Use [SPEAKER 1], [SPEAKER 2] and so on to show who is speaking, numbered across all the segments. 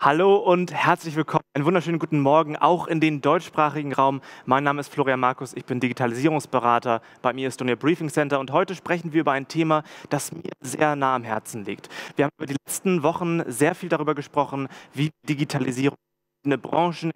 [SPEAKER 1] Hallo und herzlich willkommen. Einen wunderschönen guten Morgen auch in den deutschsprachigen Raum. Mein Name ist Florian Markus, ich bin Digitalisierungsberater beim eStonia Briefing Center und heute sprechen wir über ein Thema, das mir sehr nah am Herzen liegt. Wir haben über die letzten Wochen sehr viel darüber gesprochen, wie Digitalisierung in Branchen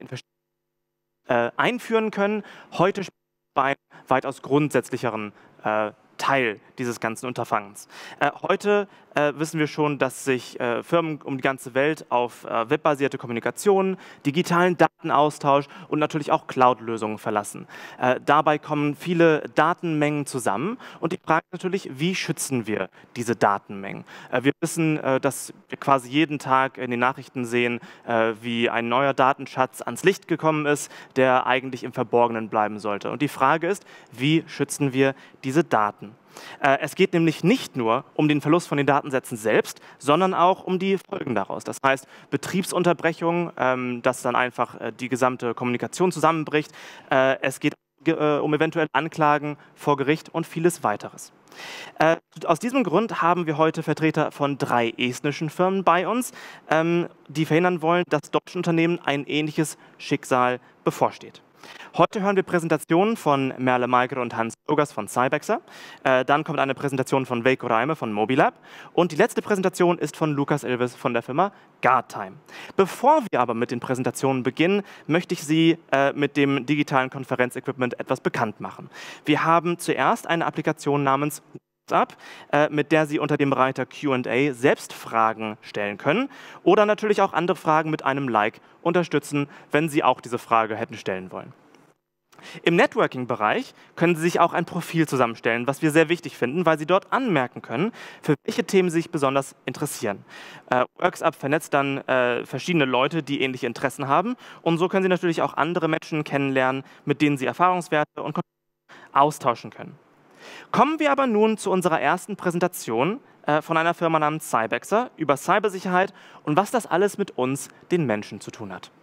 [SPEAKER 1] einführen können. Heute sprechen wir über einen weitaus grundsätzlicheren Teil dieses ganzen Unterfangens. Heute wissen wir schon, dass sich Firmen um die ganze Welt auf webbasierte Kommunikation, digitalen Datenaustausch und natürlich auch Cloud-Lösungen verlassen. Dabei kommen viele Datenmengen zusammen und die Frage ist natürlich, wie schützen wir diese Datenmengen? Wir wissen, dass wir quasi jeden Tag in den Nachrichten sehen, wie ein neuer Datenschatz ans Licht gekommen ist, der eigentlich im Verborgenen bleiben sollte. Und die Frage ist, wie schützen wir diese Daten? Es geht nämlich nicht nur um den Verlust von den Datensätzen selbst, sondern auch um die Folgen daraus. Das heißt, Betriebsunterbrechung, dass dann einfach die gesamte Kommunikation zusammenbricht. Es geht um eventuell Anklagen vor Gericht und vieles weiteres. Aus diesem Grund haben wir heute Vertreter von 3 estnischen Firmen bei uns, die verhindern wollen, dass deutschen Unternehmen ein ähnliches Schicksal bevorsteht. Heute hören wir Präsentationen von Merle Maiger und Hans Bürgers von Cybexer. Dann kommt eine Präsentation von Veikko Räime von Mobilab. Und die letzte Präsentation ist von Lukas Ilves von der Firma Guardtime. Bevor wir aber mit den Präsentationen beginnen, möchte ich Sie mit dem digitalen Konferenzequipment etwas bekannt machen. Wir haben zuerst eine Applikation namens WhatsApp, mit der Sie unter dem Reiter Q&A selbst Fragen stellen können oder natürlich auch andere Fragen mit einem Like unterstützen, wenn Sie auch diese Frage hätten stellen wollen. Im Networking-Bereich können Sie sich auch ein Profil zusammenstellen, was wir sehr wichtig finden, weil Sie dort anmerken können, für welche Themen Sie sich besonders interessieren. WorksUp vernetzt dann verschiedene Leute, die ähnliche Interessen haben und so können Sie natürlich auch andere Menschen kennenlernen, mit denen Sie Erfahrungswerte und austauschen können. Kommen wir aber nun zu unserer ersten Präsentation von einer Firma namens Cybexer über Cybersicherheit und was das alles mit uns, den Menschen, zu tun hat.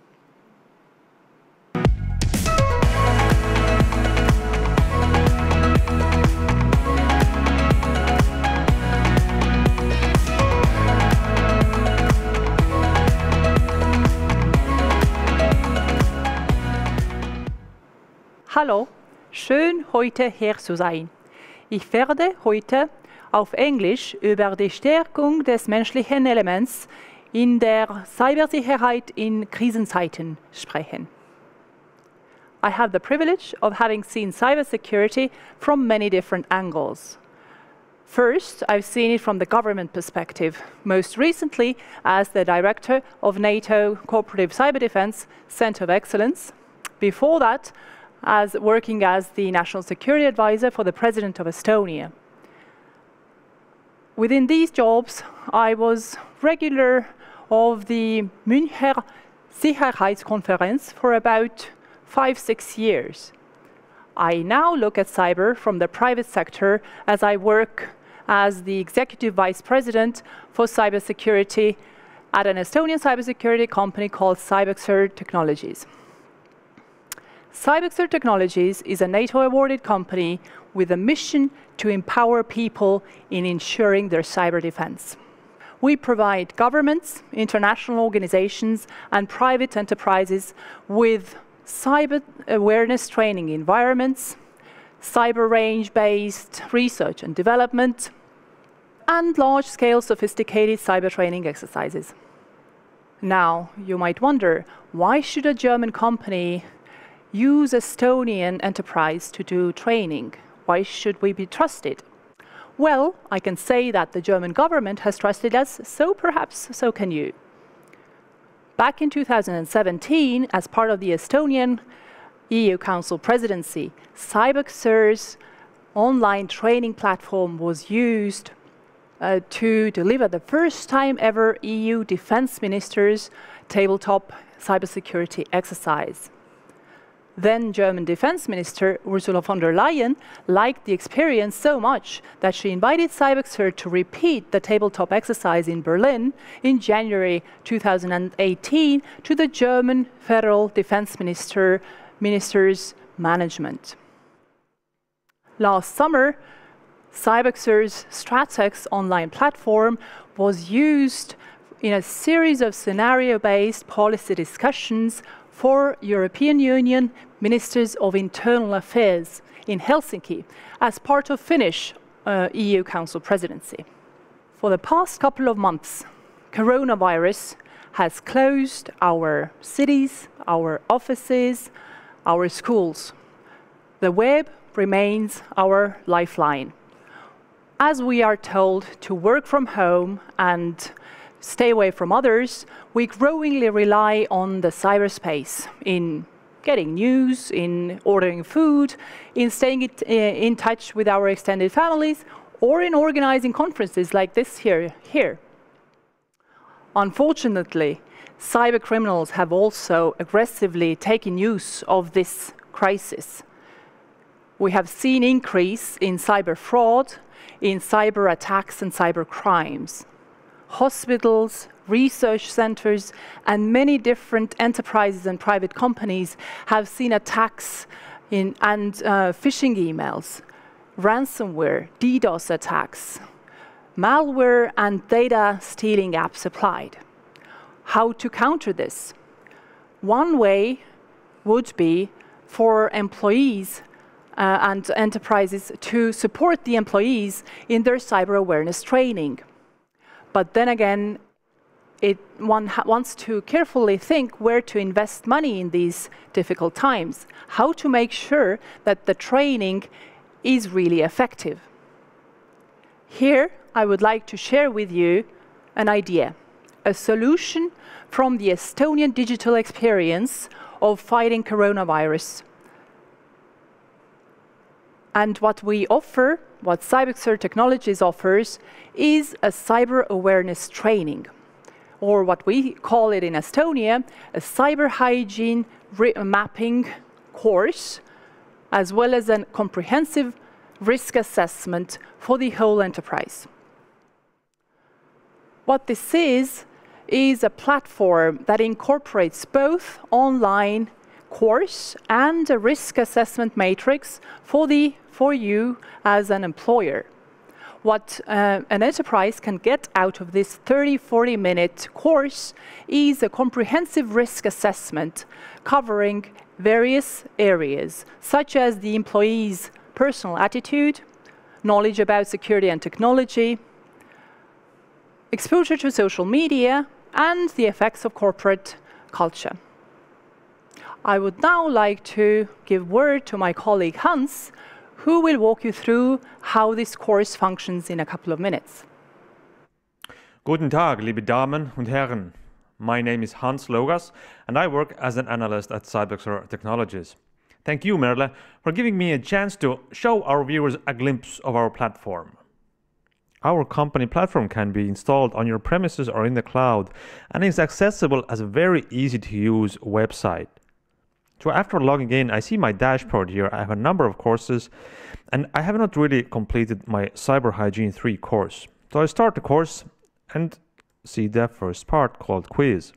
[SPEAKER 2] Hallo, schön heute hier zu sein. Ich werde heute auf Englisch über die Stärkung des menschlichen Elements in der Cybersicherheit in Krisenzeiten sprechen. I have the privilege of having seen cybersecurity from many different angles. First, I've seen it from the government perspective, most recently as the director of NATO Cooperative Cyber Defense Center of Excellence. Before that, as working as the National Security Advisor for the President of Estonia. Within these jobs, I was regular of the Münchner Sicherheitskonferenz for about 5-6 years. I now look at cyber from the private sector as I work as the Executive Vice President for Cybersecurity at an Estonian cybersecurity company called Cybexer Technologies. Cybexer Technologies is a NATO-awarded company with a mission to empower people in ensuring their cyber defense. We provide governments, international organizations, and private enterprises with cyber awareness training environments, cyber range-based research and development, and large-scale sophisticated cyber training exercises. Now, you might wonder, why should a German company use Estonian enterprise to do training? Why should we be trusted? Well, I can say that the German government has trusted us, so perhaps so can you. Back in 2017, as part of the Estonian EU Council presidency, Cybexer's online training platform was used to deliver the first time ever EU defense ministers' tabletop cybersecurity exercise. Then German Defense Minister Ursula von der Leyen liked the experience so much that she invited Cybexer to repeat the tabletop exercise in Berlin in January 2018 to the German Federal Defense Minister's management. Last summer, Cybexer's Stratex online platform was used in a series of scenario-based policy discussions for European Union Ministers of Internal Affairs in Helsinki as part of Finnish EU Council presidency. For the past couple of months, coronavirus has closed our cities, our offices, our schools. The web remains our lifeline. As we are told to work from home and stay away from others, we growingly rely on the cyberspace in getting news, in ordering food, in staying in touch with our extended families, or in organizing conferences like this here. Unfortunately, cyber criminals have also aggressively taken use of this crisis. We have seen an increase in cyber fraud, in cyber attacks and cyber crimes. Hospitals, research centers, and many different enterprises and private companies have seen attacks and phishing emails, ransomware, DDoS attacks, malware, and data stealing apps applied. How to counter this? One way would be for employees and enterprises to support the employees in their cyber awareness training. But then again, one wants to carefully think where to invest money in these difficult times, how to make sure that the training is really effective. Here, I would like to share with you an idea, a solution from the Estonian digital experience of fighting coronavirus. And what we offer, what Cybex Technologies offers, is a cyber awareness training, or what we call it in Estonia, a cyber hygiene mapping course, as well as a comprehensive risk assessment for the whole enterprise. What this is a platform that incorporates both online course and a risk assessment matrix for you as an employer. What an enterprise can get out of this 30-40 minute course is a comprehensive risk assessment covering various areas, such as the employee's personal attitude, knowledge about security and technology, exposure to social media, and the effects of corporate culture. I would now like to give word to my colleague Hans, who will walk you through how this course functions in a couple of minutes.
[SPEAKER 3] Guten Tag, liebe Damen und Herren. My name is Hans Logas, and I work as an analyst at Cybex Technologies. Thank you, Merle, for giving me a chance to show our viewers a glimpse of our platform. Our company platform can be installed on your premises or in the cloud, and is accessible as a very easy-to-use website. So after logging in, I see my dashboard here. I have a number of courses, and I have not really completed my Cyber Hygiene 3 course. So I start the course and see the first part called Quiz.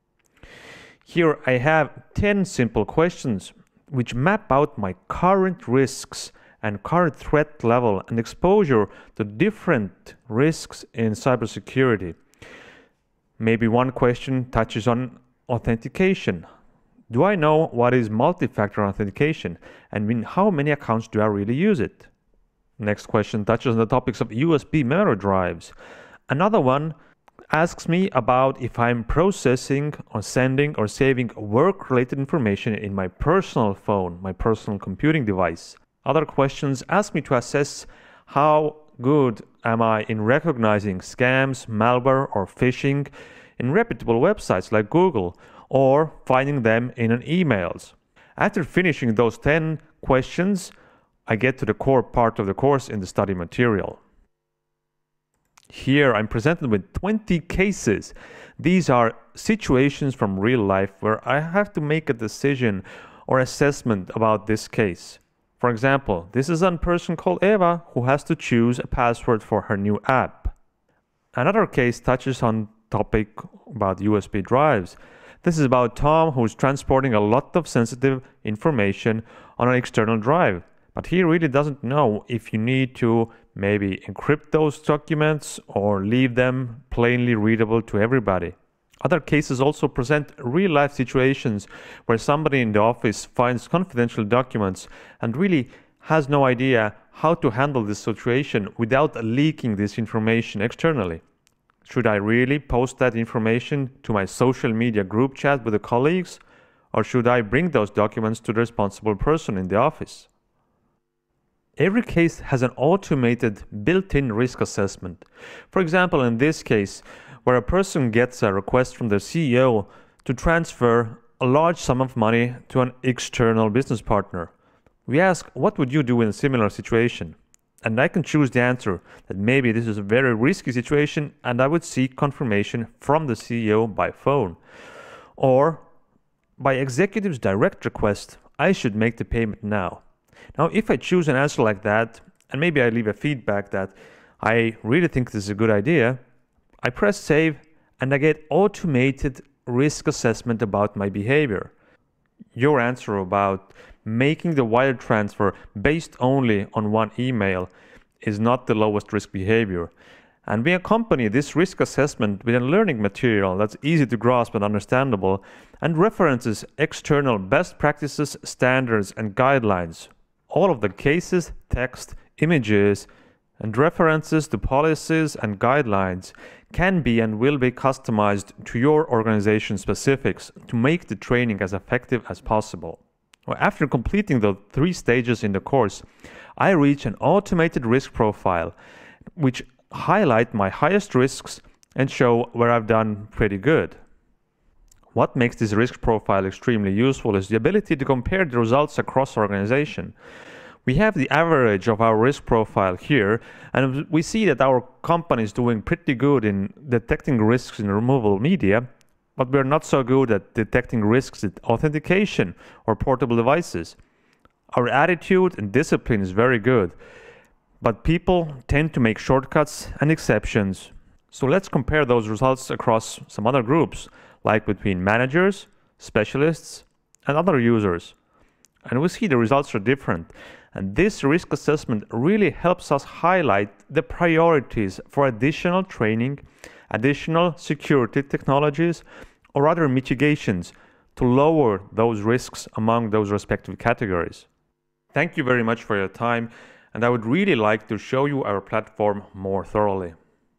[SPEAKER 3] Here I have 10 simple questions which map out my current risks and current threat level and exposure to different risks in cybersecurity. Maybe one question touches on authentication. Do I know what is multi-factor authentication, and in how many accounts do I really use it? Next question touches on the topics of USB memory drives. Another one asks me about if I'm processing or sending or saving work-related information in my personal phone, my personal computing device. Other questions ask me to assess how good am I in recognizing scams, malware, or phishing in reputable websites like Google, or finding them in an emails. After finishing those 10 questions, I get to the core part of the course in the study material. Here I'm presented with 20 cases. These are situations from real life where I have to make a decision or assessment about this case. For example, this is a person called Eva who has to choose a password for her new app. Another case touches on topic about USB drives. This is about Tom, who's transporting a lot of sensitive information on an external drive, but he really doesn't know if you need to maybe encrypt those documents or leave them plainly readable to everybody. Other cases also present real-life situations where somebody in the office finds confidential documents and really has no idea how to handle this situation without leaking this information externally. Should I really post that information to my social media group chat with the colleagues, or should I bring those documents to the responsible person in the office? Every case has an automated built-in risk assessment. For example, in this case, where a person gets a request from the CEO to transfer a large sum of money to an external business partner. We ask, what would you do in a similar situation? And I can choose the answer that maybe this is a very risky situation and I would seek confirmation from the CEO by phone. Or by executive's direct request, I should make the payment now. Now, if I choose an answer like that, and maybe I leave a feedback that I really think this is a good idea, I press save and I get automated risk assessment about my behavior. Your answer about making the wire transfer based only on one email is not the lowest risk behavior. And we accompany this risk assessment with a learning material that's easy to grasp and understandable and references external best practices, standards, and guidelines. All of the cases, text, images, and references to policies and guidelines can be and will be customized to your organization specifics to make the training as effective as possible. Well, after completing the 3 stages in the course, I reach an automated risk profile which highlight my highest risks and show where I've done pretty good. What makes this risk profile extremely useful is the ability to compare the results across organization. We have the average of our risk profile here, and we see that our company is doing pretty good in detecting risks in removable media, but we're not so good at detecting risks in authentication or portable devices. Our attitude and discipline is very good, but people tend to make shortcuts and exceptions. So let's compare those results across some other groups, like between managers, specialists, and other users. And we see the results are different. And this risk assessment really helps us highlight the priorities for additional training, additional security technologies, or other mitigations to lower those risks among those respective categories. Thank you very much for your time, and I would really like to show you our platform more thoroughly.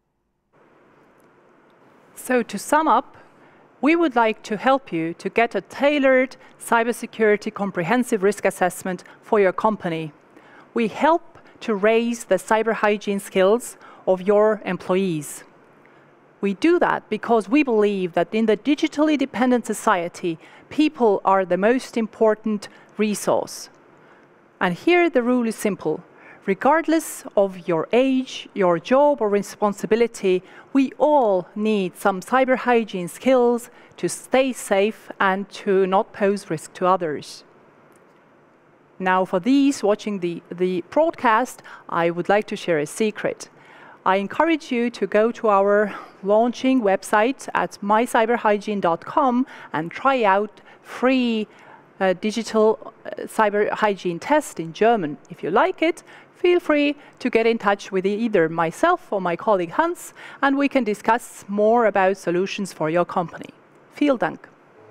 [SPEAKER 2] So to sum up, we would like to help you to get a tailored cybersecurity comprehensive risk assessment for your company. We help to raise the cyber hygiene skills of your employees. We do that because we believe that in the digitally dependent society, people are the most important resource. And here the rule is simple. Regardless of your age, your job, or responsibility, we all need some cyber hygiene skills to stay safe and to not pose risk to others. Now, for these watching the broadcast, I would like to share a secret. I encourage you to go to our launching website at mycyberhygiene.com and try out free digital cyber hygiene test in German. If you like it, feel free to get in touch with either myself or my colleague Hans, and we can discuss more about solutions for your company. Vielen Dank.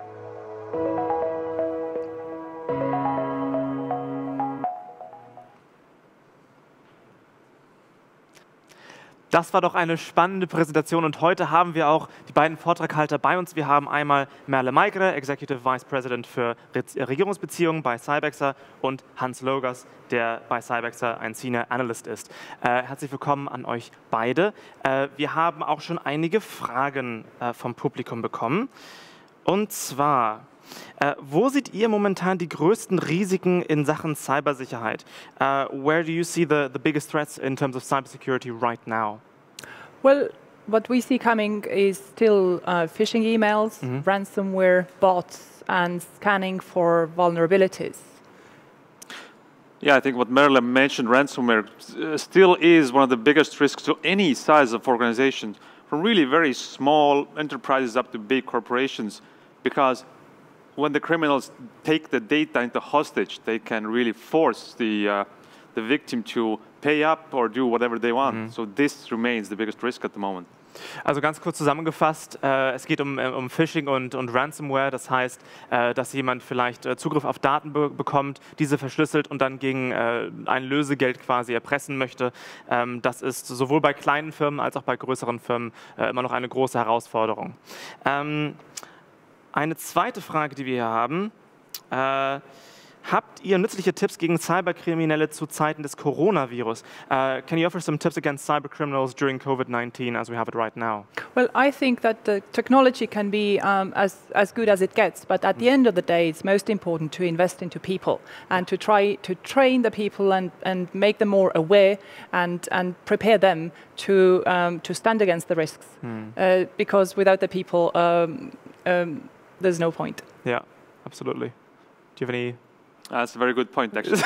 [SPEAKER 1] Das war doch eine spannende Präsentation und heute haben wir auch die beiden Vortraghalter bei uns. Wir haben einmal Merle Maigre, Executive Vice President für Regierungsbeziehungen bei Cybexer und Hans Logers, der bei Cybexer ein Senior Analyst ist. Herzlich willkommen an euch beide. Wir haben auch schon einige Fragen vom Publikum bekommen. Und zwar, wo seht ihr momentan die größten Risiken in Sachen Cybersicherheit? Where do you see the biggest threats in terms of cybersecurity right now?
[SPEAKER 2] Well, what we see coming is still phishing emails, ransomware, bots, and scanning for vulnerabilities.
[SPEAKER 4] Yeah, I think what Merle mentioned, ransomware, still is one of the biggest risks to any size of organization, from really very small enterprises up to big corporations, because when the criminals take the data into hostage, they can really force the victim to pay up or do whatever they want. So this remains the biggest risk at the moment.
[SPEAKER 1] Also ganz kurz zusammengefasst, es geht um Phishing und Ransomware, das heißt, dass jemand vielleicht Zugriff auf Daten bekommt, diese verschlüsselt und dann gegen ein Lösegeld quasi erpressen möchte. Das ist sowohl bei kleinen Firmen als auch bei größeren Firmen immer noch eine große Herausforderung. Eine zweite Frage, die wir hier haben. Habt ihr nützliche Tipps gegen Cyberkriminelle zu Zeiten des Coronavirus? Can you offer some tips against cybercriminals during COVID-19 as we have it right now?
[SPEAKER 2] Well, I think that the technology can be as good as it gets, but at the end of the day, it's most important to invest into people and to try to train the people and make them more aware and prepare them to stand against the risks. Because without the people, there's no point.
[SPEAKER 1] Yeah, absolutely. Do you have any?
[SPEAKER 4] That's a very good point, actually.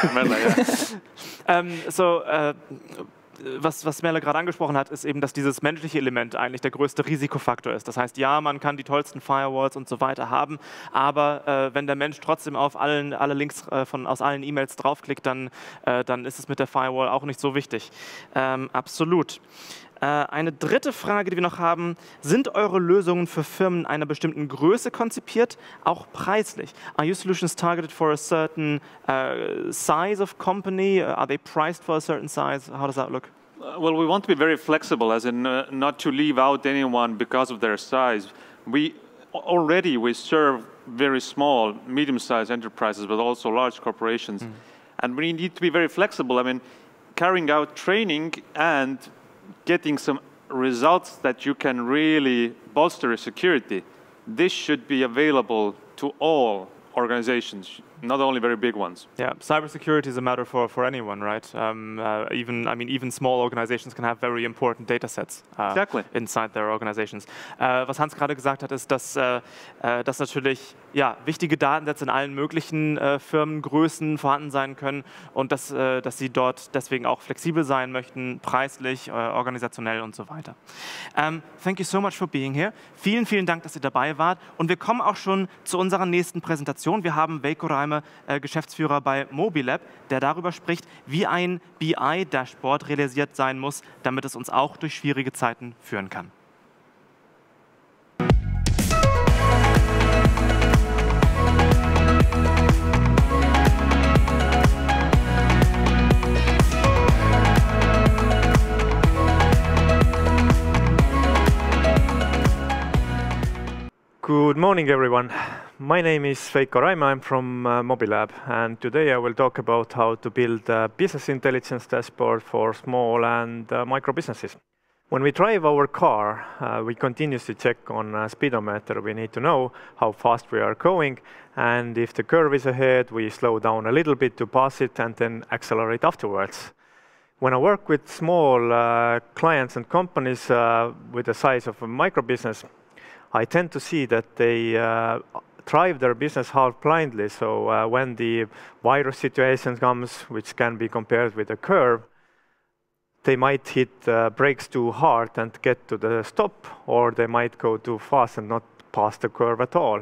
[SPEAKER 1] Was Merle gerade angesprochen hat, ist eben, dass dieses menschliche Element eigentlich der größte Risikofaktor ist. Das heißt, ja, man kann die tollsten Firewalls und so weiter haben, aber wenn der Mensch trotzdem auf alle Links aus allen E-Mails draufklickt, dann ist es mit der Firewall auch nicht so wichtig. Absolut. Eine dritte Frage, die wir noch haben: Sind eure Lösungen für Firmen einer bestimmten Größe konzipiert, auch preislich? Are your solutions targeted for a certain size of company? Are they priced for a certain size? How does that look?
[SPEAKER 4] Well, we want to be very flexible, as in not to leave out anyone because of their size. We serve very small, medium-sized enterprises, but also large corporations. And we need to be very flexible. I mean, carrying out training and getting some results that you can really bolster your security. This should be available to all organizations, not only very big ones.
[SPEAKER 1] Yeah, cybersecurity is a matter for anyone, right? Even small organizations can have very important data sets inside their organizations. Was Hans gerade gesagt hat, ist, dass natürlich wichtige Datensätze in allen möglichen Firmengrößen vorhanden sein können und dass sie dort deswegen auch flexibel sein möchten, preislich, organisationell und so weiter. Thank you so much for being here. Vielen, vielen Dank, dass ihr dabei wart. Und wir kommen auch schon zu unserer nächsten Präsentation. Wir haben Veikko Raime, Geschäftsführer bei Mobilab, der darüber spricht, wie ein BI-Dashboard realisiert sein muss, damit es uns auch durch schwierige Zeiten führen kann.
[SPEAKER 5] Good morning, everyone. My name is Veikko Raime. I'm from Mobilab, and today I will talk about how to build a business intelligence dashboard for small and micro businesses. When we drive our car, we continuously check on a speedometer. We need to know how fast we are going, and if the curve is ahead, we slow down a little bit to pass it and then accelerate afterwards. When I work with small clients and companies with the size of a micro business, I tend to see that they drive their business half blindly. So when the virus situation comes, which can be compared with a curve, they might hit brakes too hard and get to the stop, or they might go too fast and not pass the curve at all.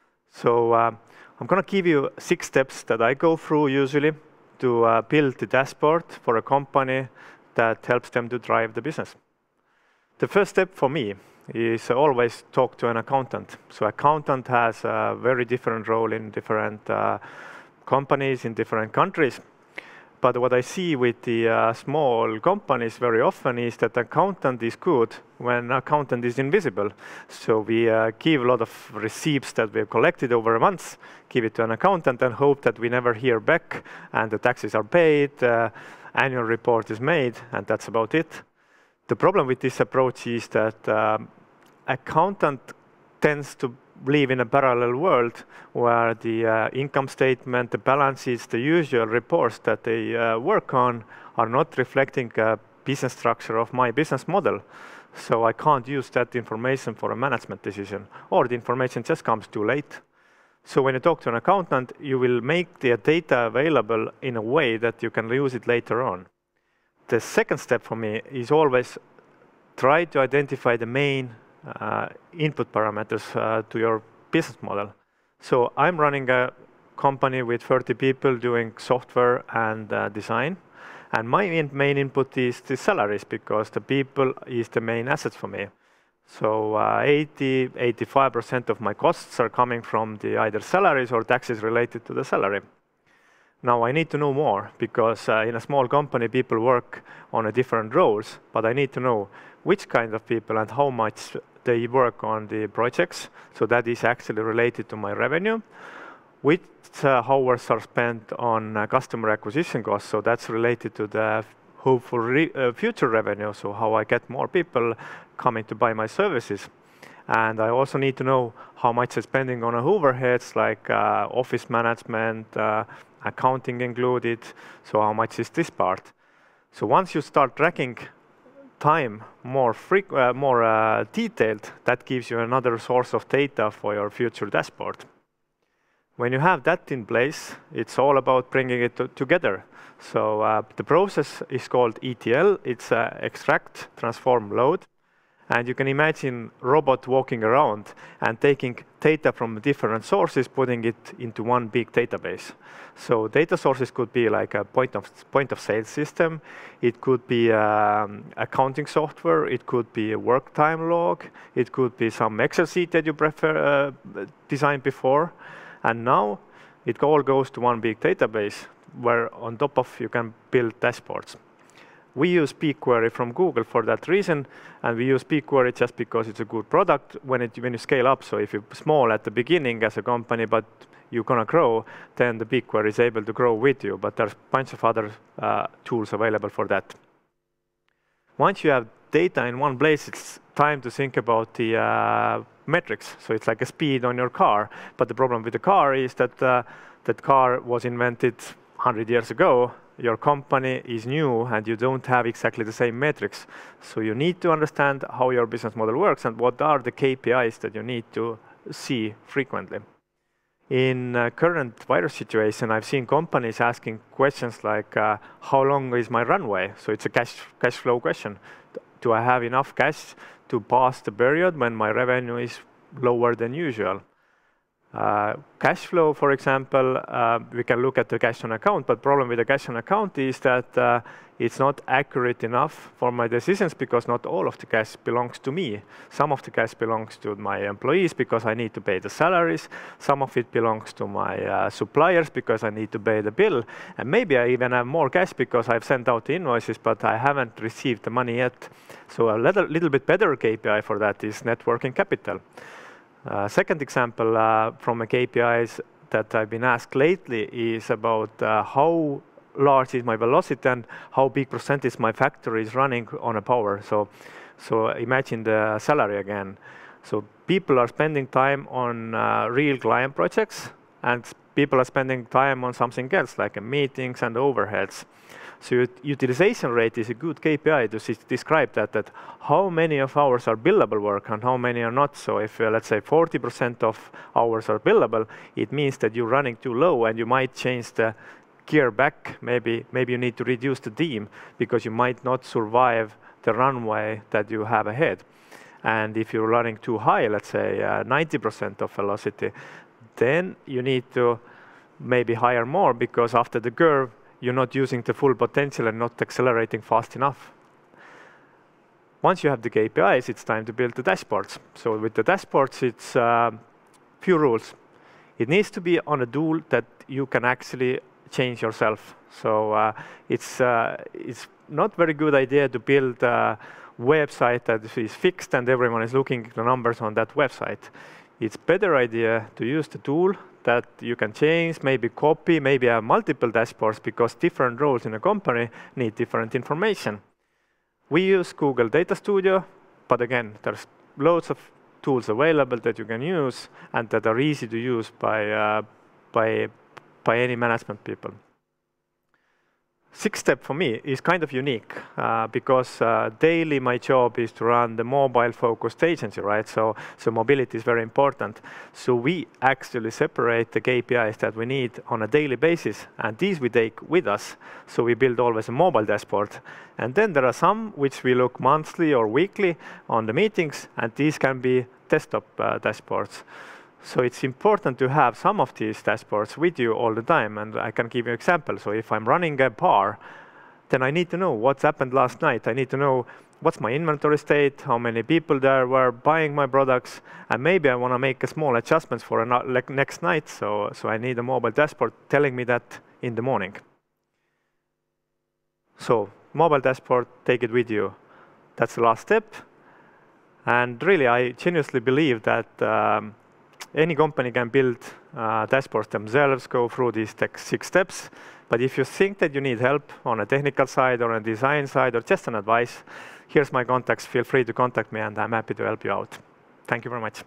[SPEAKER 5] So I'm going to give you 6 steps that I go through usually to build the dashboard for a company that helps them to drive the business. The first step for me is always talk to an accountant. So accountant has a very different role in different companies in different countries. But what I see with the small companies very often is that accountant is good when accountant is invisible. So we give a lot of receipts that we have collected over months, give it to an accountant and hope that we never hear back and the taxes are paid, annual report is made, and that's about it. The problem with this approach is that accountant tends to live in a parallel world where the income statement, the balance sheets, the usual reports that they work on are not reflecting a business structure of my business model. So I can't use that information for a management decision, or the information just comes too late. So when you talk to an accountant, you will make the data available in a way that you can use it later on. The second step for me is always try to identify the main input parameters to your business model. So I'm running a company with 30 people doing software and design. And my main input is the salaries, because the people is the main asset for me. So 80–85% of my costs are coming from the either salaries or taxes related to the salary. Now I need to know more, because in a small company people work on a different roles, but I need to know which kind of people and how much they work on the projects. So that is actually related to my revenue. Which hours are spent on customer acquisition costs, so that's related to the hopeful future revenue, so how I get more people coming to buy my services. And I also need to know how much I'm spending on overheads like office management, accounting included, so how much is this part. So once you start tracking time more detailed, that gives you another source of data for your future dashboard. When you have that in place, it's all about bringing it together. So the process is called ETL. It's extract, transform, load. And you can imagine robot walking around and taking data from different sources, putting it into one big database. So data sources could be like a point of sale system. It could be accounting software. It could be a work time log. It could be some Excel sheet that you designed before. And now it all goes to one big database where on top of you can build dashboards. We use BigQuery from Google for that reason, and we use BigQuery just because it's a good product when you scale up. So if you're small at the beginning as a company, but you're going to grow, then the BigQuery is able to grow with you. But there's a bunch of other tools available for that. Once you have data in one place, it's time to think about the metrics. So it's like a speed on your car. But the problem with the car is that that car was invented 100 years ago. Your company is new and you don't have exactly the same metrics. So you need to understand how your business model works and what are the KPIs that you need to see frequently. In current virus situation, I've seen companies asking questions like, how long is my runway? So it's a cash flow question. Do I have enough cash to pass the period when my revenue is lower than usual? Cash flow, for example, we can look at the cash on account, but the problem with the cash on account is that it's not accurate enough for my decisions because not all of the cash belongs to me. Some of the cash belongs to my employees because I need to pay the salaries. Some of it belongs to my suppliers because I need to pay the bill. And maybe I even have more cash because I've sent out the invoices, but I haven't received the money yet. So a little bit better KPI for that is net working capital. Second example from a KPIs that I've been asked lately is about how large is my velocity and how big percentage my factory is running on a power. So imagine the salary again. So people are spending time on real client projects and people are spending time on something else like meetings and overheads. So utilization rate is a good KPI to describe that how many of hours are billable work and how many are not. So if let's say 40% of hours are billable, it means that you're running too low and you might change the gear back. Maybe you need to reduce the team because you might not survive the runway that you have ahead. And if you're running too high, let's say 90% of velocity, then you need to maybe hire more because after the curve, you're not using the full potential and not accelerating fast enough. Once you have the KPIs, it's time to build the dashboards. So with the dashboards, it's few rules. It needs to be on a tool that you can actually change yourself. So it's not very good idea to build a website that is fixed and everyone is looking at the numbers on that website. It's better idea to use the tool that you can change, maybe copy, maybe have multiple dashboards because different roles in a company need different information. We use Google Data Studio, but again, there's loads of tools available that you can use and that are easy to use by any management people. Sixth step for me is kind of unique because daily my job is to run the mobile-focused agency, right? So mobility is very important. So we actually separate the KPIs that we need on a daily basis, and these we take with us. So we build always a mobile dashboard. And then there are some which we look monthly or weekly on the meetings, and these can be desktop dashboards. So it's important to have some of these dashboards with you all the time, and I can give you an example. So if I'm running a bar, then I need to know what's happened last night. I need to know what's my inventory state, how many people there were buying my products, and maybe I want to make a small adjustments for next night, so I need a mobile dashboard telling me that in the morning. So mobile dashboard, take it with you. That's the last step. And really, I genuinely believe that any company can build dashboards themselves, go through these 6 steps. But if you think that you need help on a technical side or a design side or just an advice, here's my contacts. Feel free to contact me, and I'm happy to help you out. Thank you very much.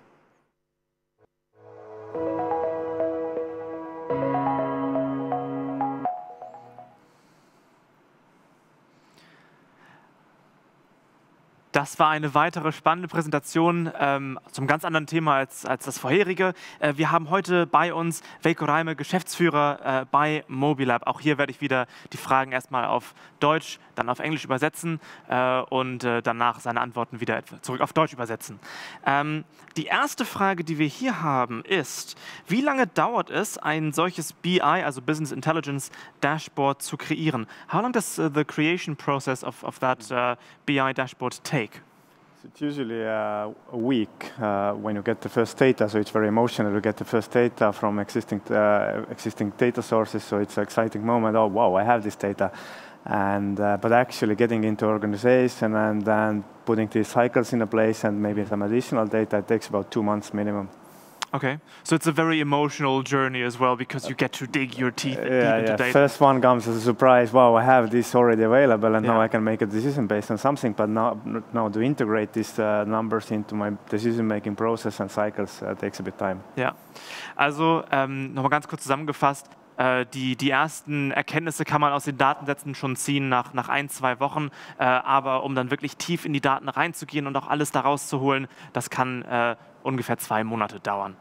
[SPEAKER 1] Das war eine weitere spannende Präsentation zum ganz anderen Thema als das vorherige. Wir haben heute bei uns Veikko Räime, Geschäftsführer bei Mobilab. Auch hier werde ich wieder die Fragen erstmal auf Deutsch, dann auf Englisch übersetzen und danach seine Antworten wieder zurück auf Deutsch übersetzen. Die erste Frage, die wir hier haben, ist, wie lange dauert es, ein solches BI, also Business Intelligence Dashboard, zu kreieren? How long does the creation process of that BI dashboard take?
[SPEAKER 6] It's usually a week when you get the first data, so it's very emotional to get the first data from existing data sources, so it's an exciting moment. Oh, wow, I have this data. And but actually getting into organization and then putting these cycles in place and maybe some additional data, it takes about 2 months minimum.
[SPEAKER 1] Okay, so it's a very emotional journey as well, because you get to dig your teeth deep into data.
[SPEAKER 6] First one comes as a surprise. Wow, I have this already available, and now I can make a decision based on something. But now to integrate these numbers into my decision-making process and cycles takes a bit time.
[SPEAKER 1] Ja, also nochmal ganz kurz zusammengefasst. Die ersten Erkenntnisse kann man aus den Datensätzen schon ziehen nach 1-2 Wochen, aber um dann wirklich tief in die Daten reinzugehen und auch alles daraus zu holen, das kann ungefähr 2 Monate dauern.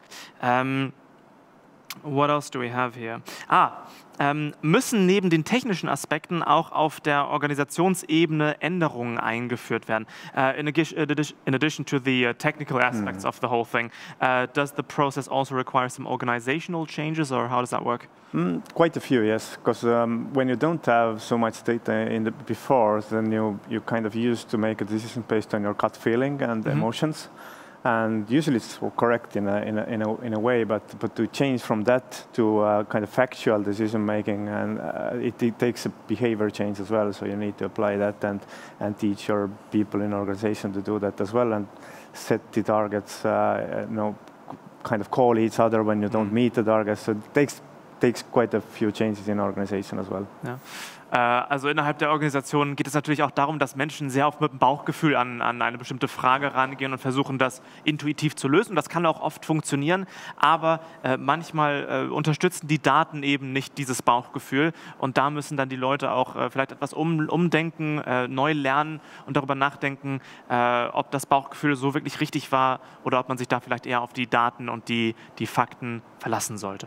[SPEAKER 1] What else do we have here? Müssen neben den technischen Aspekten auch auf der Organisationsebene Änderungen eingeführt werden? In addition to the technical aspects of the whole thing, does the process also require some organizational changes, or how does that work?
[SPEAKER 6] Quite a few, yes, because when you don't have so much data before, then you kind of used to make a decision based on your gut feeling and emotions. And usually it's correct in a way, but to change from that to kind of factual decision making, and it takes a behavior change as well. So you need to apply that and teach your people in organization to do that as well, and set the targets. Kind of call each other when you don't meet the targets. So it takes quite a few changes in organization as well.
[SPEAKER 1] Ja. Also innerhalb der Organisation geht es natürlich auch darum, dass Menschen sehr oft mit dem Bauchgefühl an eine bestimmte Frage rangehen und versuchen, das intuitiv zu lösen. Das kann auch oft funktionieren, aber manchmal unterstützen die Daten eben nicht dieses Bauchgefühl. Und da müssen dann die Leute auch vielleicht etwas umdenken, neu lernen und darüber nachdenken, ob das Bauchgefühl so wirklich richtig war oder ob man sich da vielleicht eher auf die Daten und die Fakten verlassen sollte.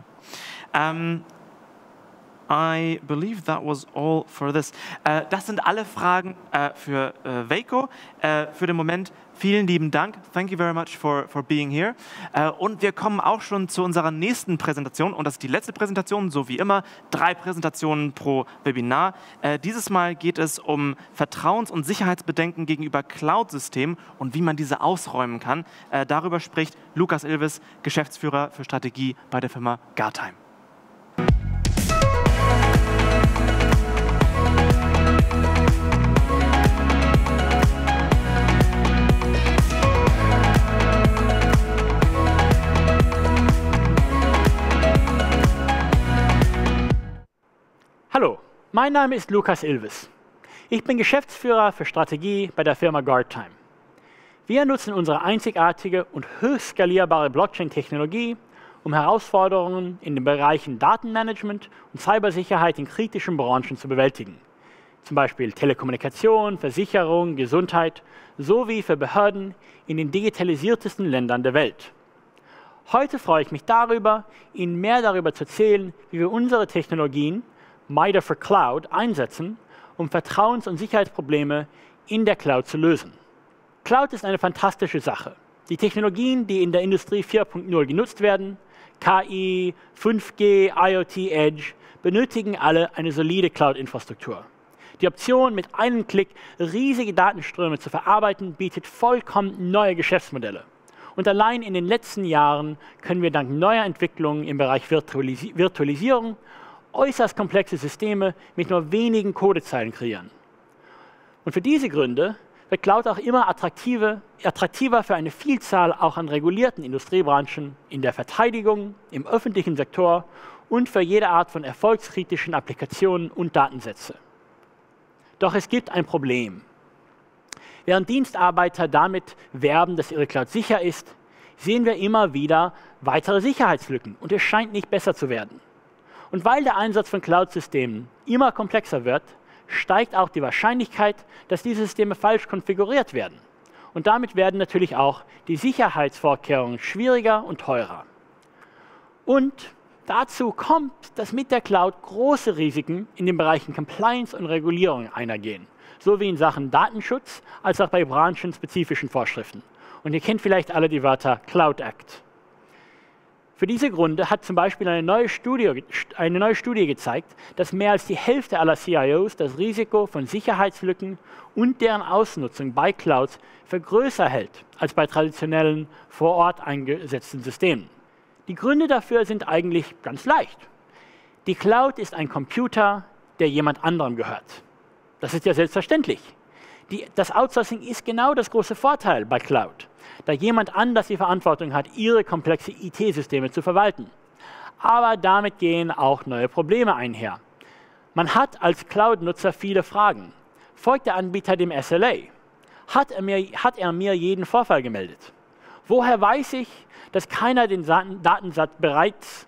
[SPEAKER 1] I believe that was all for this. Das sind alle Fragen für Veikko. Für den Moment vielen lieben Dank. Thank you very much for being here. Und wir kommen auch schon zu unserer nächsten Präsentation. Und das ist die letzte Präsentation, so wie immer. 3 Präsentationen pro Webinar. Dieses Mal geht es um Vertrauens- und Sicherheitsbedenken gegenüber Cloud-Systemen und wie man diese ausräumen kann. Darüber spricht Lukas Ilves, Geschäftsführer für Strategie bei der Firma Guardtime.
[SPEAKER 7] Hallo, mein Name ist Lukas Ilves. Ich bin Geschäftsführer für Strategie bei der Firma Guardtime. Wir nutzen unsere einzigartige und höchst skalierbare Blockchain-Technologie, um Herausforderungen in den Bereichen Datenmanagement und Cybersicherheit in kritischen Branchen zu bewältigen. Zum Beispiel Telekommunikation, Versicherung, Gesundheit sowie für Behörden in den digitalisiertesten Ländern der Welt. Heute freue ich mich darüber, Ihnen mehr darüber zu erzählen, wie wir unsere Technologien MITRE for Cloud einsetzen, um Vertrauens- und Sicherheitsprobleme in der Cloud zu lösen. Cloud ist eine fantastische Sache. Die Technologien, die in der Industrie 4.0 genutzt werden, KI, 5G, IoT, Edge, benötigen alle eine solide Cloud-Infrastruktur. Die Option, mit einem Klick riesige Datenströme zu verarbeiten, bietet vollkommen neue Geschäftsmodelle. Und allein in den letzten Jahren können wir dank neuer Entwicklungen im Bereich Virtualisierung äußerst komplexe Systeme mit nur wenigen Codezeilen kreieren. Und für diese Gründe wird Cloud auch immer attraktiver für eine Vielzahl auch an regulierten Industriebranchen, in der Verteidigung, im öffentlichen Sektor und für jede Art von erfolgskritischen Applikationen und Datensätze. Doch es gibt ein Problem. Während Dienstarbeiter damit werben, dass ihre Cloud sicher ist, sehen wir immer wieder weitere Sicherheitslücken und es scheint nicht besser zu werden. Und weil der Einsatz von Cloud-Systemen immer komplexer wird, steigt auch die Wahrscheinlichkeit, dass diese Systeme falsch konfiguriert werden. Und damit werden natürlich auch die Sicherheitsvorkehrungen schwieriger und teurer. Und dazu kommt, dass mit der Cloud große Risiken in den Bereichen Compliance und Regulierung einhergehen, sowie in Sachen Datenschutz als auch bei branchenspezifischen Vorschriften. Und ihr kennt vielleicht alle die Wörter Cloud Act. Für diese Gründe hat zum Beispiel eine neue Studie gezeigt, dass mehr als die Hälfte aller CIOs das Risiko von Sicherheitslücken und deren Ausnutzung bei Clouds für größer hält als bei traditionellen vor Ort eingesetzten Systemen. Die Gründe dafür sind eigentlich ganz leicht. Die Cloud ist ein Computer, der jemand anderem gehört. Das ist ja selbstverständlich. Das Outsourcing ist genau das große Vorteil bei Cloud, da jemand anders die Verantwortung hat, ihre komplexe IT-Systeme zu verwalten. Aber damit gehen auch neue Probleme einher. Man hat als Cloud-Nutzer viele Fragen. Folgt der Anbieter dem SLA? Hat er mir jeden Vorfall gemeldet? Woher weiß ich, dass keiner den Datensatz bereits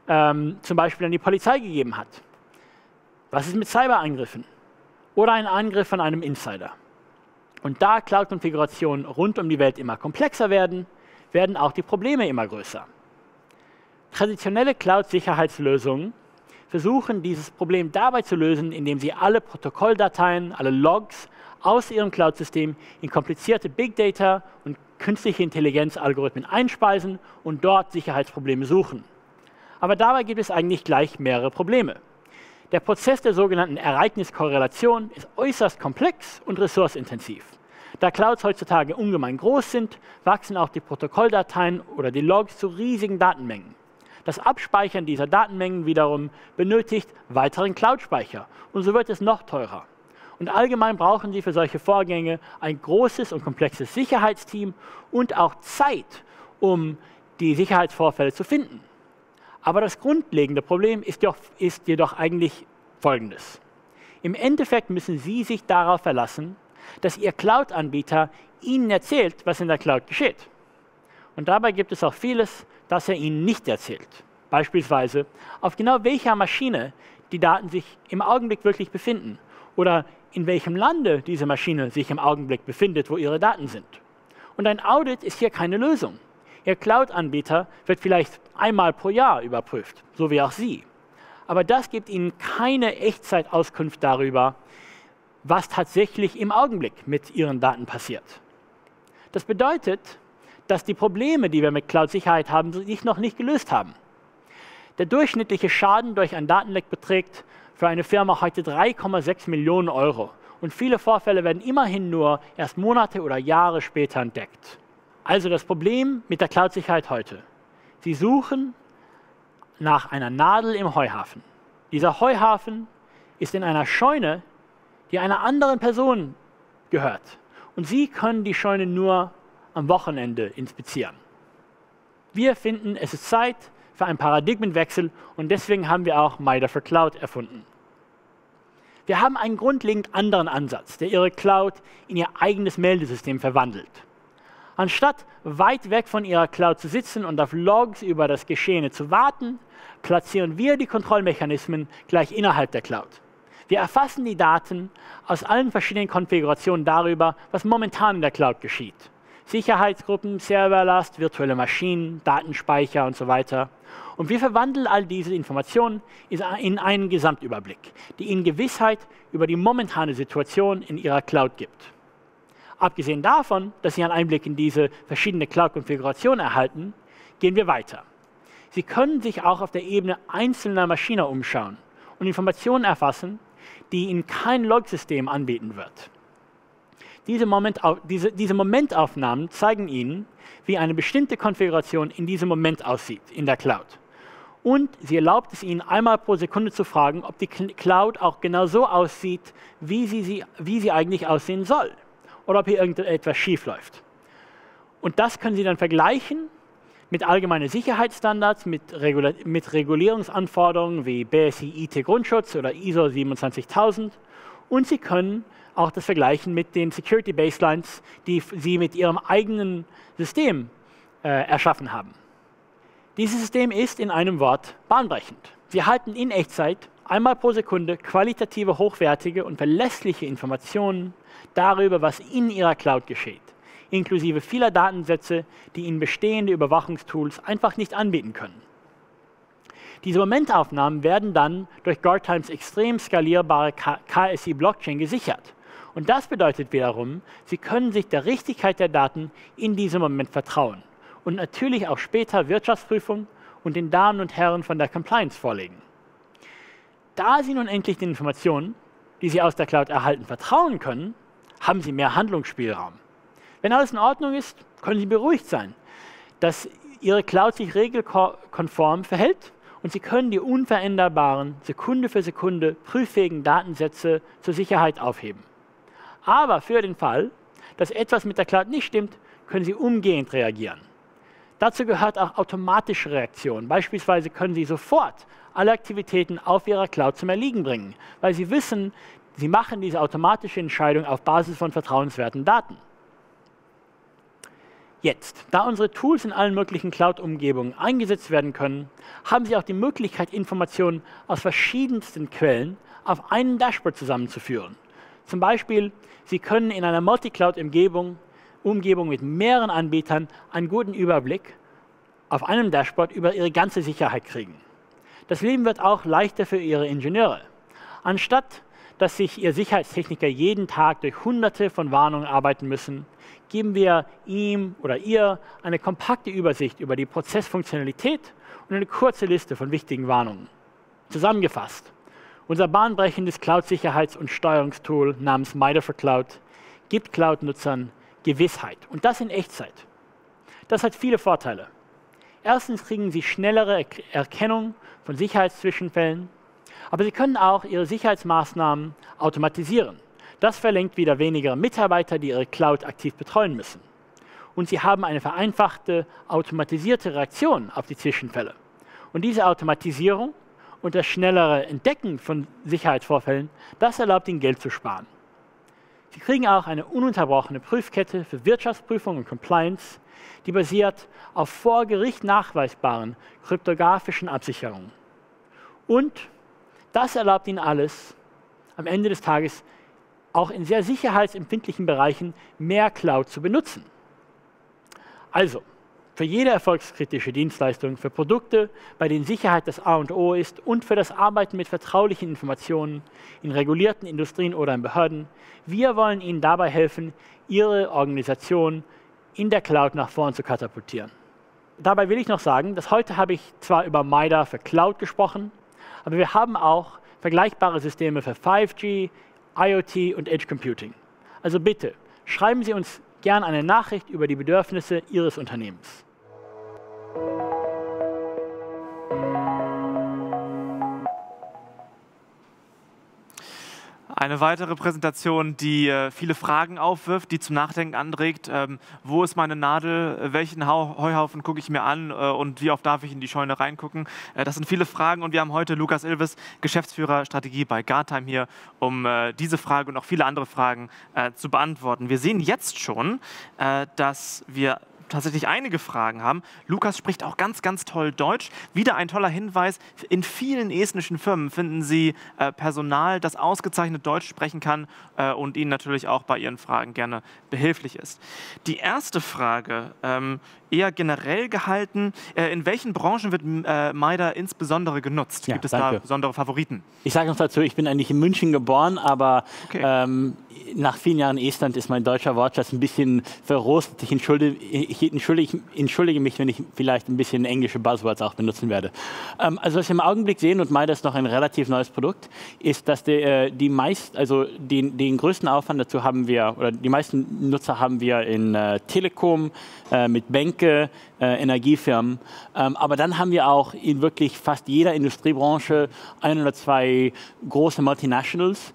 [SPEAKER 7] zum Beispiel an die Polizei gegeben hat? Was ist mit Cyberangriffen? Oder ein Angriff von einem Insider? Und da Cloud-Konfigurationen rund um die Welt immer komplexer werden, werden auch die Probleme immer größer. Traditionelle Cloud-Sicherheitslösungen versuchen, dieses Problem dabei zu lösen, indem sie alle Protokolldateien, alle Logs aus ihrem Cloud-System in komplizierte Big Data und künstliche Intelligenz-Algorithmen einspeisen und dort Sicherheitsprobleme suchen. Aber dabei gibt es eigentlich gleich mehrere Probleme. Der Prozess der sogenannten Ereigniskorrelation ist äußerst komplex und ressourcenintensiv. Da Clouds heutzutage ungemein groß sind, wachsen auch die Protokolldateien oder die Logs zu riesigen Datenmengen. Das Abspeichern dieser Datenmengen wiederum benötigt weiteren Cloud-Speicher und so wird es noch teurer. Und allgemein brauchen Sie für solche Vorgänge ein großes und komplexes Sicherheitsteam und auch Zeit, um die Sicherheitsvorfälle zu finden. Aber das grundlegende Problem ist jedoch eigentlich Folgendes. Im Endeffekt müssen Sie sich darauf verlassen, dass Ihr Cloud-Anbieter Ihnen erzählt, was in der Cloud geschieht. Und dabei gibt es auch vieles, das er Ihnen nicht erzählt. Beispielsweise, auf genau welcher Maschine die Daten sich im Augenblick wirklich befinden oder in welchem Lande diese Maschine sich im Augenblick befindet, wo Ihre Daten sind. Und ein Audit ist hier keine Lösung. Ihr Cloud-Anbieter wird vielleicht einmal pro Jahr überprüft, so wie auch Sie. Aber das gibt Ihnen keine Echtzeitauskunft darüber, was tatsächlich im Augenblick mit Ihren Daten passiert. Das bedeutet, dass die Probleme, die wir mit Cloud-Sicherheit haben, sich noch nicht gelöst haben. Der durchschnittliche Schaden durch ein Datenleck beträgt für eine Firma heute 3,6 Millionen Euro. Und viele Vorfälle werden immerhin nur erst Monate oder Jahre später entdeckt. Also das Problem mit der Cloud-Sicherheit heute. Sie suchen nach einer Nadel im Heuhaufen. Dieser Heuhaufen ist in einer Scheune, die einer anderen Person gehört. Und Sie können die Scheune nur am Wochenende inspizieren. Wir finden, es ist Zeit für einen Paradigmenwechsel und deswegen haben wir auch MITRE for Cloud erfunden. Wir haben einen grundlegend anderen Ansatz, der Ihre Cloud in Ihr eigenes Meldesystem verwandelt. Anstatt weit weg von Ihrer Cloud zu sitzen und auf Logs über das Geschehene zu warten, platzieren wir die Kontrollmechanismen gleich innerhalb der Cloud. Wir erfassen die Daten aus allen verschiedenen Konfigurationen darüber, was momentan in der Cloud geschieht. Sicherheitsgruppen, Serverlast, virtuelle Maschinen, Datenspeicher und so weiter. Und wir verwandeln all diese Informationen in einen Gesamtüberblick, die Ihnen Gewissheit über die momentane Situation in Ihrer Cloud gibt. Abgesehen davon, dass Sie einen Einblick in diese verschiedene Cloud-Konfigurationen erhalten, gehen wir weiter. Sie können sich auch auf der Ebene einzelner Maschinen umschauen und Informationen erfassen, die Ihnen kein Logsystem anbieten wird. Diese Momentaufnahmen zeigen Ihnen, wie eine bestimmte Konfiguration in diesem Moment aussieht in der Cloud. Und sie erlaubt es Ihnen, einmal pro Sekunde zu fragen, ob die Cloud auch genau so aussieht, wie sie eigentlich aussehen soll. Oder ob hier irgendetwas schief läuft. Und das können Sie dann vergleichen mit allgemeinen Sicherheitsstandards, mit Regulierungsanforderungen wie BSI IT Grundschutz oder ISO 27000. Und Sie können auch das vergleichen mit den Security Baselines, die Sie mit Ihrem eigenen System erschaffen haben. Dieses System ist in einem Wort bahnbrechend. Sie erhalten in Echtzeit einmal pro Sekunde qualitative, hochwertige und verlässliche Informationen darüber, was in Ihrer Cloud geschieht, inklusive vieler Datensätze, die Ihnen bestehende Überwachungstools einfach nicht anbieten können. Diese Momentaufnahmen werden dann durch Guardtimes extrem skalierbare KSI-Blockchain gesichert. Und das bedeutet wiederum, Sie können sich der Richtigkeit der Daten in diesem Moment vertrauen und natürlich auch später Wirtschaftsprüfung und den Damen und Herren von der Compliance vorlegen. Da Sie nun endlich den Informationen, die Sie aus der Cloud erhalten, vertrauen können, haben Sie mehr Handlungsspielraum. Wenn alles in Ordnung ist, können Sie beruhigt sein, dass Ihre Cloud sich regelkonform verhält und Sie können die unveränderbaren, Sekunde für Sekunde prüffähigen Datensätze zur Sicherheit aufheben. Aber für den Fall, dass etwas mit der Cloud nicht stimmt, können Sie umgehend reagieren. Dazu gehört auch automatische Reaktion. Beispielsweise können Sie sofort alle Aktivitäten auf Ihrer Cloud zum Erliegen bringen, weil Sie wissen, Sie machen diese automatische Entscheidung auf Basis von vertrauenswerten Daten. Jetzt, da unsere Tools in allen möglichen Cloud-Umgebungen eingesetzt werden können, haben Sie auch die Möglichkeit, Informationen aus verschiedensten Quellen auf einem Dashboard zusammenzuführen. Zum Beispiel, Sie können in einer Multi-Cloud-Umgebung mit mehreren Anbietern einen guten Überblick auf einem Dashboard über Ihre ganze Sicherheit kriegen. Das Leben wird auch leichter für Ihre Ingenieure. Anstatt dass sich Ihr Sicherheitstechniker jeden Tag durch Hunderte von Warnungen arbeiten müssen, geben wir ihm oder ihr eine kompakte Übersicht über die Prozessfunktionalität und eine kurze Liste von wichtigen Warnungen. Zusammengefasst, unser bahnbrechendes Cloud-Sicherheits- und Steuerungstool namens MITRE for Cloud gibt Cloud-Nutzern Gewissheit und das in Echtzeit. Das hat viele Vorteile. Erstens kriegen Sie schnellere Erkennung von Sicherheitszwischenfällen, aber Sie können auch Ihre Sicherheitsmaßnahmen automatisieren. Das verlangt wieder weniger Mitarbeiter, die Ihre Cloud aktiv betreuen müssen. Und Sie haben eine vereinfachte, automatisierte Reaktion auf die Zwischenfälle. Und diese Automatisierung und das schnellere Entdecken von Sicherheitsvorfällen, das erlaubt Ihnen, Geld zu sparen. Sie kriegen auch eine ununterbrochene Prüfkette für Wirtschaftsprüfung und Compliance, die basiert auf vor Gericht nachweisbaren kryptografischen Absicherungen. Und das erlaubt Ihnen alles, am Ende des Tages auch in sehr sicherheitsempfindlichen Bereichen mehr Cloud zu benutzen. Also, für jede erfolgskritische Dienstleistung, für Produkte, bei denen Sicherheit das A und O ist und für das Arbeiten mit vertraulichen Informationen in regulierten Industrien oder in Behörden, wir wollen Ihnen dabei helfen, Ihre Organisation in der Cloud nach vorn zu katapultieren. Dabei will ich noch sagen, dass heute habe ich zwar über MITRE für Cloud gesprochen, aber wir haben auch vergleichbare Systeme für 5G, IoT und Edge Computing. Also bitte, schreiben Sie uns gern eine Nachricht über die Bedürfnisse Ihres Unternehmens.
[SPEAKER 1] Eine weitere Präsentation, die viele Fragen aufwirft, die zum Nachdenken anregt. Wo ist meine Nadel? Welchen Heuhaufen gucke ich mir an? Und wie oft darf ich in die Scheune reingucken? Das sind viele Fragen und wir haben heute Lukas Ilves, Geschäftsführer Strategie bei Guardtime hier, um diese Frage und auch viele andere Fragen zu beantworten. Wir sehen jetzt schon, dass wir tatsächlich einige Fragen haben. Lukas spricht auch ganz, ganz toll Deutsch. Wieder ein toller Hinweis. In vielen estnischen Firmen finden Sie Personal, das ausgezeichnet Deutsch sprechen kann und Ihnen natürlich auch bei Ihren Fragen gerne behilflich ist. Die erste Frage eher generell gehalten. In welchen Branchen wird MIDA insbesondere genutzt?
[SPEAKER 7] Ja,
[SPEAKER 1] Gibt es
[SPEAKER 7] danke.
[SPEAKER 1] da besondere Favoriten?
[SPEAKER 7] Ich sage noch dazu, ich bin eigentlich in München geboren, aber
[SPEAKER 1] Okay.
[SPEAKER 7] nach vielen Jahren Estland ist mein deutscher Wortschatz ein bisschen verrostet. Ich entschuldige mich, wenn ich vielleicht ein bisschen englische Buzzwords auch benutzen werde. Also was wir im Augenblick sehen, und MIDA ist noch ein relativ neues Produkt, ist, dass den größten Aufwand dazu haben wir, oder die meisten Nutzer haben wir in Telekom, mit Bänke, Energiefirmen. Aber dann haben wir auch in wirklich fast jeder Industriebranche ein oder zwei große Multinationals,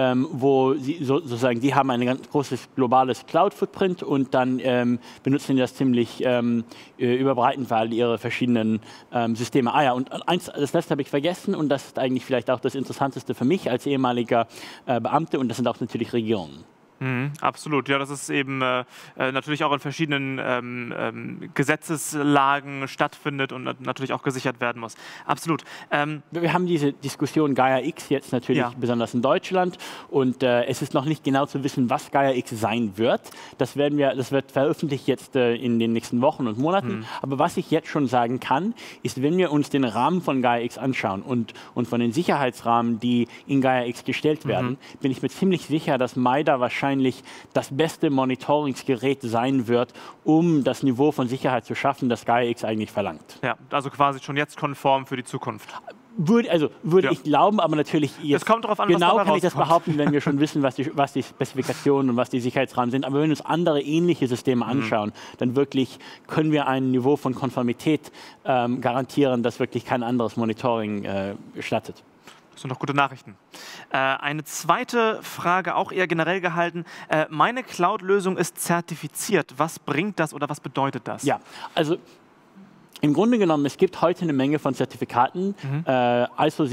[SPEAKER 7] wo sie sozusagen, die haben ein ganz großes globales Cloud-Footprint und dann benutzen die das ziemlich überbreitend für all ihre verschiedenen Systeme. Ja, und das letzte habe ich vergessen und das ist eigentlich vielleicht auch das Interessanteste für mich als ehemaliger Beamte und das sind auch natürlich Regierungen.
[SPEAKER 1] Absolut, ja, das ist eben natürlich auch in verschiedenen Gesetzeslagen stattfindet und natürlich auch gesichert werden muss. Absolut.
[SPEAKER 7] Wir haben diese Diskussion Gaia-X jetzt natürlich besonders in Deutschland und es ist noch nicht genau zu wissen, was Gaia-X sein wird. Das wird veröffentlicht jetzt in den nächsten Wochen und Monaten. Aber was ich jetzt schon sagen kann, ist, wenn wir uns den Rahmen von Gaia-X anschauen und von den Sicherheitsrahmen, die in Gaia-X gestellt werden, bin ich mir ziemlich sicher, dass MIDA wahrscheinlich das beste Monitoringsgerät sein wird, um das Niveau von Sicherheit zu schaffen, das Gaia-X eigentlich verlangt.
[SPEAKER 1] Ja, also quasi schon jetzt konform für die Zukunft.
[SPEAKER 7] Würde ich glauben, aber natürlich jetzt
[SPEAKER 1] es kommt darauf an,
[SPEAKER 7] genau
[SPEAKER 1] was
[SPEAKER 7] kann ich das
[SPEAKER 1] rauskommt.
[SPEAKER 7] behaupten, wenn wir schon wissen, was die Spezifikationen und was die Sicherheitsrahmen sind. Aber wenn wir uns andere ähnliche Systeme anschauen, dann wirklich können wir ein Niveau von Konformität garantieren, das wirklich kein anderes Monitoring gestattet.
[SPEAKER 1] Das sind doch gute Nachrichten. Eine zweite Frage, auch eher generell gehalten. Meine Cloud-Lösung ist zertifiziert. Was bringt das oder was bedeutet das?
[SPEAKER 7] Ja, also im Grunde genommen, es gibt heute eine Menge von Zertifikaten. ISO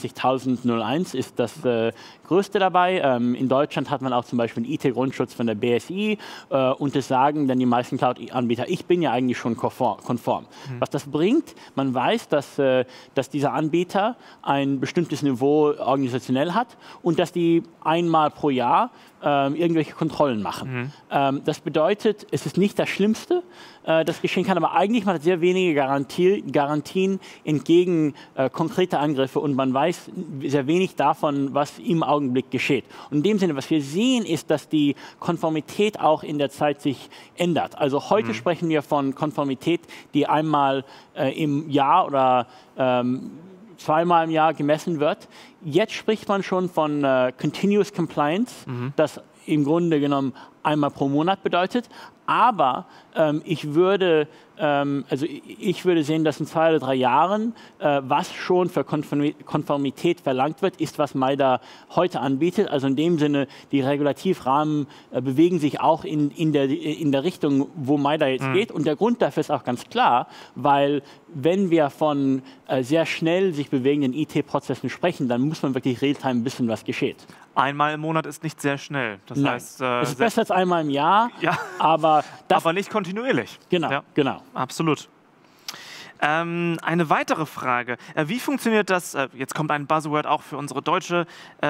[SPEAKER 7] 27001 ist das größte dabei. In Deutschland hat man auch zum Beispiel einen IT-Grundschutz von der BSI und das sagen dann die meisten Cloud-Anbieter, ich bin ja eigentlich schon konform. Was das bringt, man weiß, dass dieser Anbieter ein bestimmtes Niveau organisationell hat und dass die einmal pro Jahr irgendwelche Kontrollen machen. Das bedeutet, es ist nicht das Schlimmste, das geschehen kann, aber eigentlich macht es sehr wenige Garantien entgegen konkreter Angriffe und man weiß sehr wenig davon, was im Augenblick geschieht. Und in dem Sinne, was wir sehen, ist, dass die Konformität auch in der Zeit sich ändert. Also heute sprechen wir von Konformität, die einmal im Jahr oder zweimal im Jahr gemessen wird. Jetzt spricht man schon von Continuous Compliance, das im Grunde genommen einmal pro Monat bedeutet. Aber ich würde sehen, dass in 2 oder 3 Jahren, was schon für Konformität verlangt wird, ist, was MIDA heute anbietet. Also in dem Sinne, die Regulativrahmen bewegen sich auch in der Richtung, wo MIDA jetzt geht. Und der Grund dafür ist auch ganz klar, weil wenn wir von sehr schnell sich bewegenden IT-Prozessen sprechen, dann muss man wirklich real-time wissen, was geschieht.
[SPEAKER 1] Einmal im Monat ist nicht sehr schnell. Das heißt,
[SPEAKER 7] es ist besser als einmal im Jahr,
[SPEAKER 1] ja,
[SPEAKER 7] aber
[SPEAKER 1] nicht kontinuierlich.
[SPEAKER 7] Genau,
[SPEAKER 1] ja,
[SPEAKER 7] genau.
[SPEAKER 1] Absolut. Eine weitere Frage. Wie funktioniert das, jetzt kommt ein Buzzword auch für unsere deutschen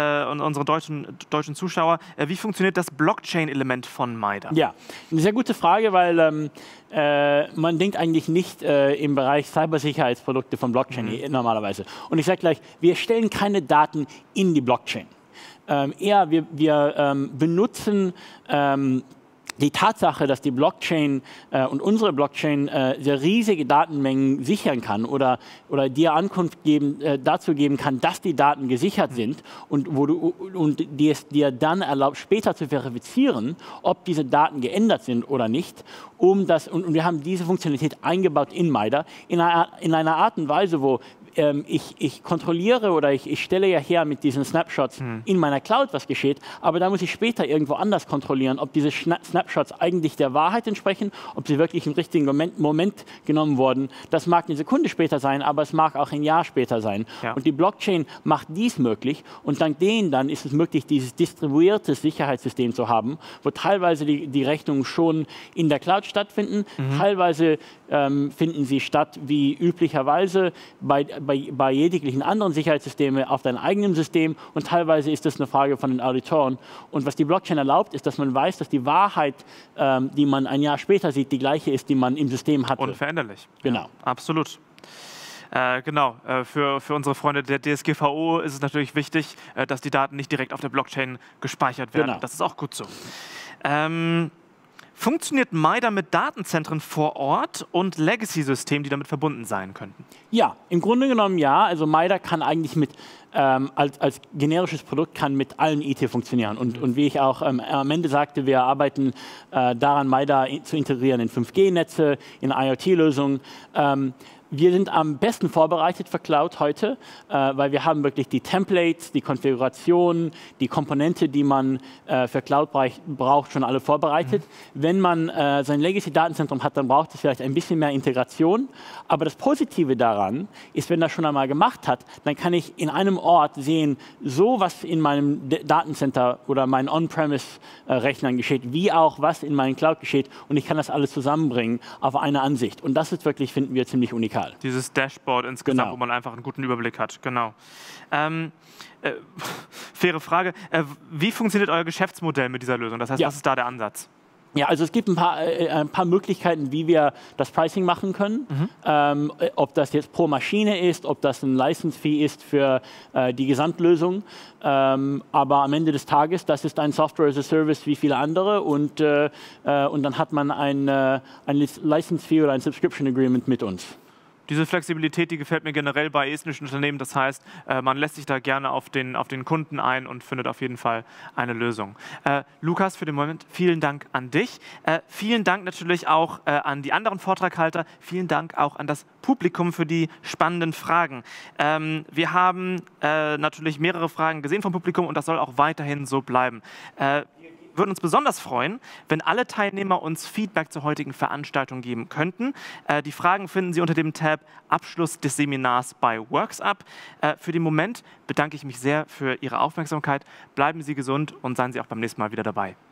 [SPEAKER 1] Zuschauer, wie funktioniert das Blockchain-Element von MIDA?
[SPEAKER 7] Ja, eine sehr gute Frage, weil man denkt eigentlich nicht im Bereich Cybersicherheitsprodukte von Blockchain normalerweise. Und ich sage gleich, wir stellen keine Daten in die Blockchain. Eher wir benutzen die Tatsache, dass die Blockchain und unsere Blockchain sehr riesige Datenmengen sichern kann oder dir Ankunft dazu geben kann, dass die Daten gesichert sind und die es dir dann erlaubt, später zu verifizieren, ob diese Daten geändert sind oder nicht. Und wir haben diese Funktionalität eingebaut in MIDA in einer Art und Weise, wo ich kontrolliere oder ich stelle ja her mit diesen Snapshots in meiner Cloud, was geschieht, aber da muss ich später irgendwo anders kontrollieren, ob diese Snapshots eigentlich der Wahrheit entsprechen, ob sie wirklich im richtigen Moment genommen wurden. Das mag eine Sekunde später sein, aber es mag auch ein Jahr später sein. Ja. Und die Blockchain macht dies möglich und dank denen dann ist es möglich, dieses distribuierte Sicherheitssystem zu haben, wo teilweise die Rechnungen schon in der Cloud stattfinden, teilweise finden sie statt wie üblicherweise bei jeglichen anderen Sicherheitssystemen auf deinem eigenen System und teilweise ist das eine Frage von den Auditoren. Und was die Blockchain erlaubt, ist, dass man weiß, dass die Wahrheit, die man ein Jahr später sieht, die gleiche ist, die man im System hatte.
[SPEAKER 1] Unveränderlich.
[SPEAKER 7] Genau.
[SPEAKER 1] Ja, absolut. Genau, für unsere Freunde der DSGVO ist es natürlich wichtig, dass die Daten nicht direkt auf der Blockchain gespeichert werden.
[SPEAKER 7] Genau.
[SPEAKER 1] Das ist auch gut so. Funktioniert MIDA mit Datenzentren vor Ort und Legacy-Systemen, die damit verbunden sein könnten?
[SPEAKER 7] Ja, im Grunde genommen ja. Also MIDA kann eigentlich mit, als generisches Produkt kann mit allen IT funktionieren. Und wie ich auch am Ende sagte, wir arbeiten daran, MIDA zu integrieren in 5G-Netze, in IoT-Lösungen. Wir sind am besten vorbereitet für Cloud heute, weil wir haben wirklich die Templates, die Konfiguration, die Komponente, die man für Cloud braucht, schon alle vorbereitet. Wenn man sein Legacy-Datenzentrum hat, dann braucht es vielleicht ein bisschen mehr Integration. Aber das Positive daran ist, wenn das schon einmal gemacht hat, dann kann ich in einem Ort sehen, so was in meinem Datencenter oder meinen On-Premise-Rechnern geschieht, wie auch was in meinem Cloud geschieht. Und ich kann das alles zusammenbringen auf eine Ansicht. Und das ist wirklich, finden wir, ziemlich unikal.
[SPEAKER 1] Dieses Dashboard insgesamt,
[SPEAKER 7] Genau.
[SPEAKER 1] wo man einfach einen guten Überblick hat. Genau. Faire Frage. Wie funktioniert euer Geschäftsmodell mit dieser Lösung? Das heißt,
[SPEAKER 7] Ja.
[SPEAKER 1] was ist da der Ansatz?
[SPEAKER 7] Ja, also es gibt ein paar Möglichkeiten, wie wir das Pricing machen können. Ob das jetzt pro Maschine ist, ob das ein License-Fee ist für die Gesamtlösung. Aber am Ende des Tages, das ist ein Software as a Service wie viele andere und dann hat man ein License-Fee oder ein Subscription Agreement mit uns.
[SPEAKER 1] Diese Flexibilität, die gefällt mir generell bei estnischen Unternehmen. Das heißt, man lässt sich da gerne auf den Kunden ein und findet auf jeden Fall eine Lösung. Lukas, für den Moment vielen Dank an dich. Vielen Dank natürlich auch an die anderen Vortraghalter. Vielen Dank auch an das Publikum für die spannenden Fragen. Wir haben natürlich mehrere Fragen gesehen vom Publikum und das soll auch weiterhin so bleiben. Wir würden uns besonders freuen, wenn alle Teilnehmer uns Feedback zur heutigen Veranstaltung geben könnten. Die Fragen finden Sie unter dem Tab Abschluss des Seminars bei WorksUp. Für den Moment bedanke ich mich sehr für Ihre Aufmerksamkeit. Bleiben Sie gesund und seien Sie auch beim nächsten Mal wieder dabei.